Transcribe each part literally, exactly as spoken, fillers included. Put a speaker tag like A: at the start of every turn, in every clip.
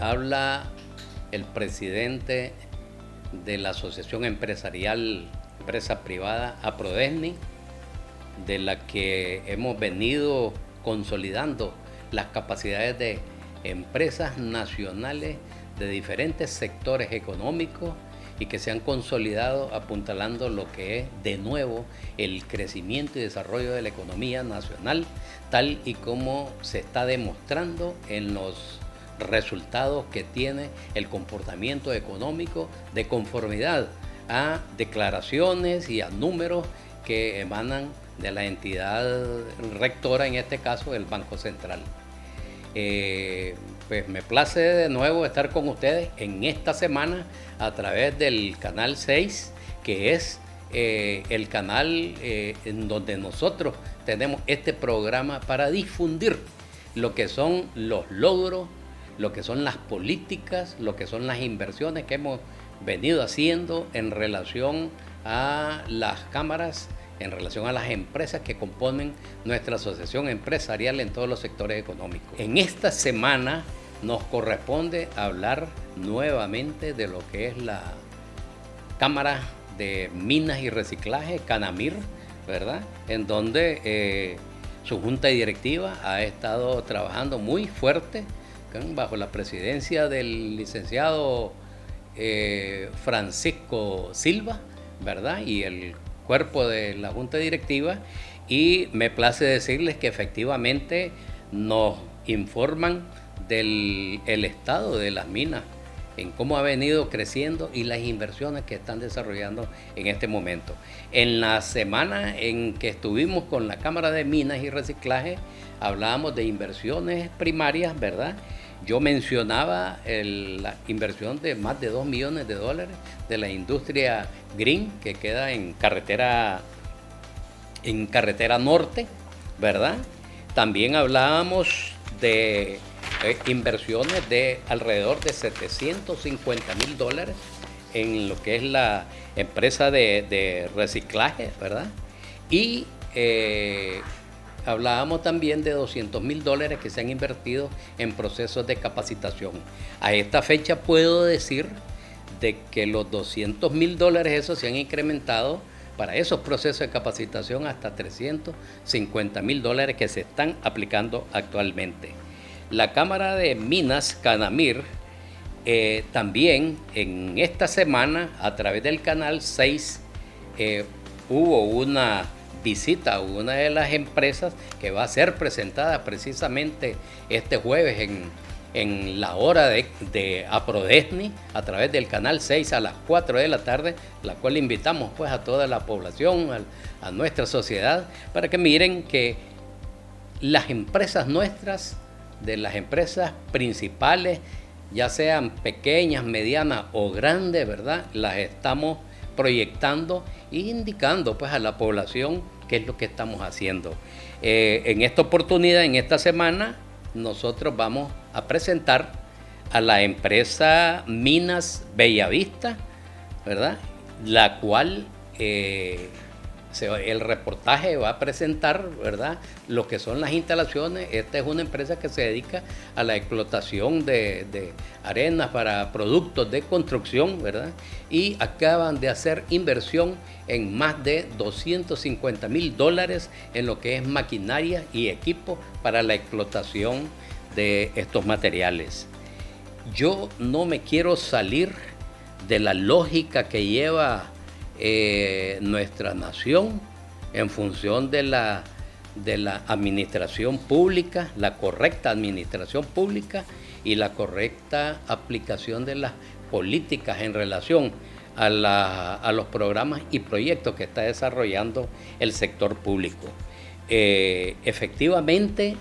A: habla el presidente de la Asociación Empresarial Empresa Privada APRODESNI, de la que hemos venido consolidando las capacidades de empresas nacionales de diferentes sectores económicos y que se han consolidado apuntalando lo que es de nuevo el crecimiento y desarrollo de la economía nacional, tal y como se está demostrando en los resultados que tiene el comportamiento económico de conformidad a declaraciones y a números que emanan de la entidad rectora, en este caso el Banco Central. Eh, pues me place de nuevo estar con ustedes en esta semana a través del canal seis, que es eh, el canal eh, en donde nosotros tenemos este programa para difundir lo que son los logros, lo que son las políticas, lo que son las inversiones que hemos venido haciendo en relación a las cámaras, en relación a las empresas que componen nuestra asociación empresarial en todos los sectores económicos. En esta semana nos corresponde hablar nuevamente de lo que es la Cámara de Minas y Reciclaje, CANAMIR, ¿verdad? En donde eh, su junta directiva ha estado trabajando muy fuerte bajo la presidencia del licenciado eh, Francisco Silva, ¿verdad? Y el cuerpo de la junta directiva, y me place decirles que efectivamente nos informan del el estado de las minas, en cómo ha venido creciendo y las inversiones que están desarrollando en este momento. En la semana en que estuvimos con la Cámara de Minas y Reciclaje, hablábamos de inversiones primarias, ¿verdad? Yo mencionaba el, la inversión de más de dos millones de dólares de la industria Green, que queda en carretera, en carretera norte, ¿verdad? También hablábamos de eh, inversiones de alrededor de setecientos cincuenta mil dólares en lo que es la empresa de, de reciclaje, ¿verdad? Y eh, hablábamos también de doscientos mil dólares que se han invertido en procesos de capacitación. A esta fecha puedo decir de que los doscientos mil dólares esos se han incrementado para esos procesos de capacitación hasta trescientos cincuenta mil dólares que se están aplicando actualmente. La Cámara de Minas, CANAMIR, eh, también en esta semana a través del canal seis eh, hubo una visita a una de las empresas que va a ser presentada precisamente este jueves en, en la hora de, de APRODESNI a través del canal seis a las cuatro de la tarde, la cual invitamos pues a toda la población, a, a nuestra sociedad, para que miren que las empresas nuestras, de las empresas principales, ya sean pequeñas, medianas o grandes, ¿verdad?, las estamos proyectando e indicando pues a la población qué es lo que estamos haciendo. Eh, en esta oportunidad, en esta semana, nosotros vamos a presentar a la empresa Minas Bellavista, ¿verdad?, la cual eh, se, el reportaje va a presentar, ¿verdad?, lo que son las instalaciones. Esta es una empresa que se dedica a la explotación de, de arenas para productos de construcción, ¿verdad?, y acaban de hacer inversión en más de doscientos cincuenta mil dólares en lo que es maquinaria y equipo para la explotación de estos materiales. Yo no me quiero salir de la lógica que lleva eh, nuestra nación en función de la, de la administración pública, la correcta administración pública y la correcta aplicación de las políticas en relación a, la, a los programas y proyectos que está desarrollando el sector público. Eh, efectivamente,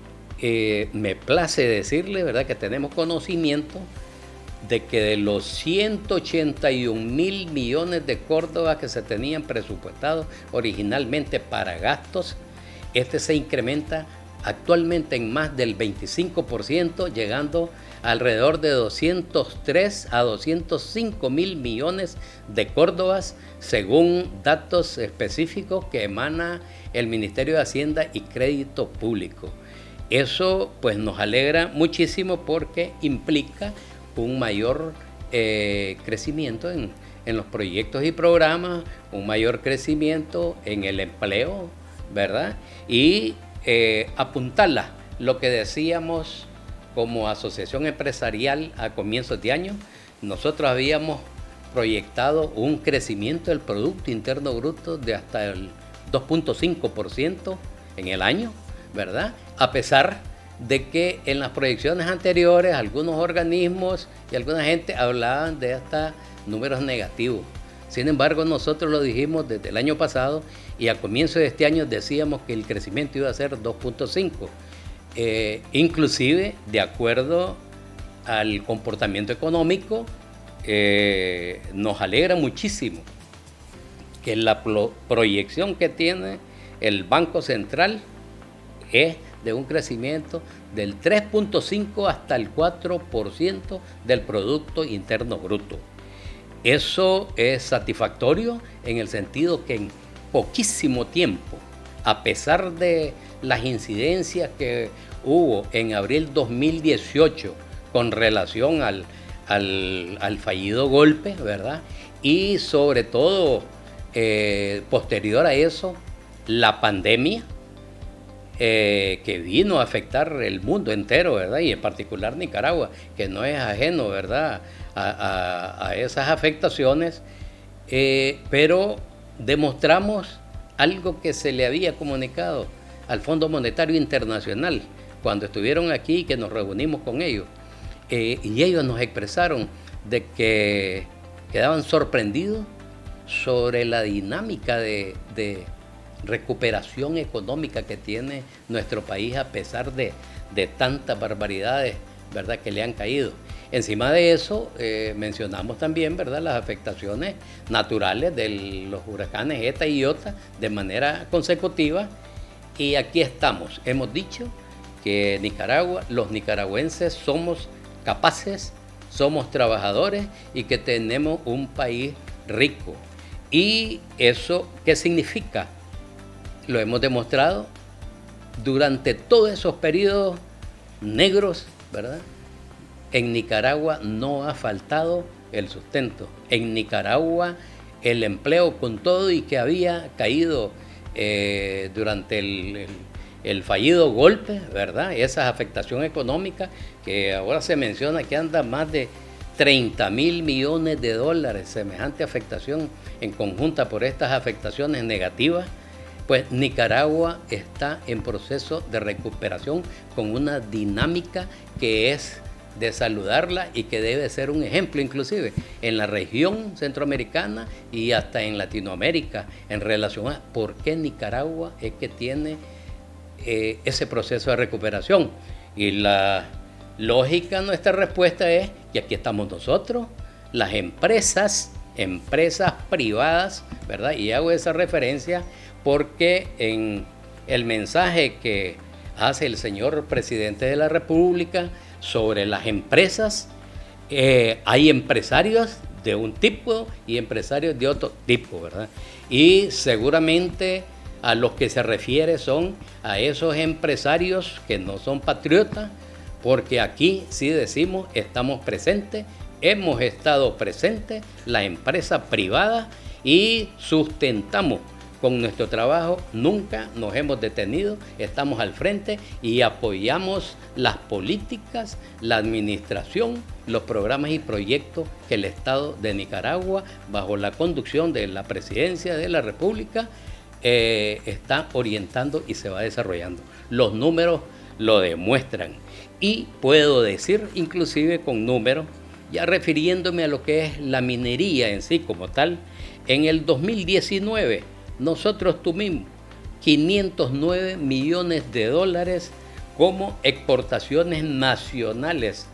A: eh, me place decirle, ¿verdad?, que tenemos conocimiento de que de los ciento ochenta y un mil millones de córdobas que se tenían presupuestados originalmente para gastos, este se incrementa actualmente en más del veinticinco por ciento, llegando a alrededor de doscientos tres a doscientos cinco mil millones de córdobas, según datos específicos que emana el Ministerio de Hacienda y Crédito Público. Eso pues nos alegra muchísimo porque implica un mayor eh, crecimiento en, en los proyectos y programas, un mayor crecimiento en el empleo, ¿verdad? Y eh, apuntarla, lo que decíamos como asociación empresarial a comienzos de año, nosotros habíamos proyectado un crecimiento del Producto Interno Bruto de hasta el dos punto cinco por ciento en el año, ¿verdad? A pesar de que en las proyecciones anteriores algunos organismos y alguna gente hablaban de hasta números negativos. Sin embargo, nosotros lo dijimos desde el año pasado y a comienzo de este año decíamos que el crecimiento iba a ser dos punto cinco. Eh, inclusive, de acuerdo al comportamiento económico, eh, nos alegra muchísimo que la pro proyección que tiene el Banco Central es de un crecimiento del tres punto cinco hasta el cuatro por ciento del Producto Interno Bruto. Eso es satisfactorio en el sentido que en poquísimo tiempo, a pesar de las incidencias que hubo en abril dos mil dieciocho con relación al, al, al fallido golpe, ¿verdad? Y sobre todo, eh, posterior a eso, la pandemia, Eh, que vino a afectar el mundo entero, ¿verdad? Y en particular Nicaragua, que no es ajeno, ¿verdad?, a, a, a esas afectaciones, eh, pero demostramos algo que se le había comunicado al Fondo Monetario Internacional cuando estuvieron aquí, que nos reunimos con ellos, eh, y ellos nos expresaron de que quedaban sorprendidos sobre la dinámica de, de recuperación económica que tiene nuestro país a pesar de, de tantas barbaridades, ¿verdad?, que le han caído. Encima de eso, eh, mencionamos también, ¿verdad?, las afectaciones naturales de los huracanes ETA y IOTA de manera consecutiva. Y aquí estamos. Hemos dicho que Nicaragua, los nicaragüenses somos capaces, somos trabajadores y que tenemos un país rico. ¿Y eso qué significa? Lo hemos demostrado durante todos esos periodos negros, ¿verdad? En Nicaragua no ha faltado el sustento. En Nicaragua el empleo, con todo y que había caído eh, durante el, el, el fallido golpe, ¿verdad? Esa afectación económica que ahora se menciona que anda más de treinta mil millones de dólares, semejante afectación en conjunta por estas afectaciones negativas. Pues Nicaragua está en proceso de recuperación con una dinámica que es de saludarla y que debe ser un ejemplo inclusive en la región centroamericana y hasta en Latinoamérica en relación a por qué Nicaragua es que tiene eh, ese proceso de recuperación. Y la lógica, nuestra respuesta es que aquí estamos nosotros, las empresas, empresas privadas, ¿verdad? Y hago esa referencia porque en el mensaje que hace el señor presidente de la República sobre las empresas, eh, hay empresarios de un tipo y empresarios de otro tipo, ¿verdad? Y seguramente a los que se refiere son a esos empresarios que no son patriotas, porque aquí sí decimos estamos presentes, hemos estado presentes, la empresa privada, y sustentamos con nuestro trabajo, nunca nos hemos detenido, estamos al frente y apoyamos las políticas, la administración, los programas y proyectos que el Estado de Nicaragua, bajo la conducción de la Presidencia de la República, eh, está orientando y se va desarrollando. Los números lo demuestran y puedo decir, inclusive con números, ya refiriéndome a lo que es la minería en sí como tal, en el dos mil diecinueve, nosotros tuvimos quinientos nueve millones de dólares como exportaciones nacionales.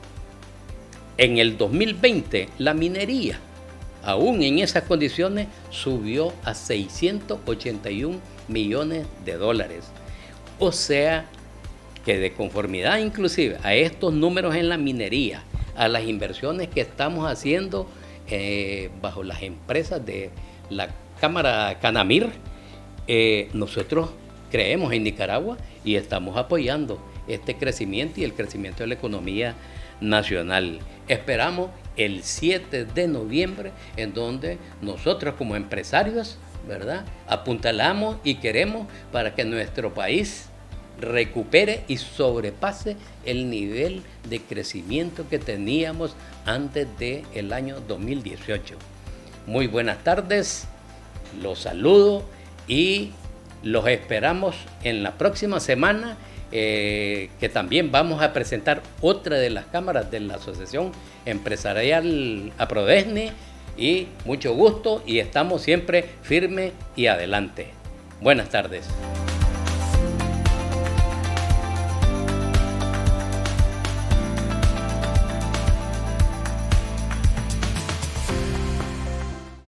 A: En el dos mil veinte, la minería, aún en esas condiciones, subió a seiscientos ochenta y un millones de dólares. O sea, que de conformidad inclusive a estos números en la minería, a las inversiones que estamos haciendo eh, bajo las empresas de la Cámara Canamir, eh, nosotros creemos en Nicaragua y estamos apoyando este crecimiento y el crecimiento de la economía nacional. Esperamos el siete de noviembre, en donde nosotros como empresarios, ¿verdad?, apuntalamos y queremos para que nuestro país recupere y sobrepase el nivel de crecimiento que teníamos antes del año dos mil dieciocho. Muy buenas tardes, los saludo y los esperamos en la próxima semana, eh, que también vamos a presentar otra de las cámaras de la Asociación Empresarial APRODESNI, y mucho gusto, y estamos siempre firmes y adelante. Buenas tardes.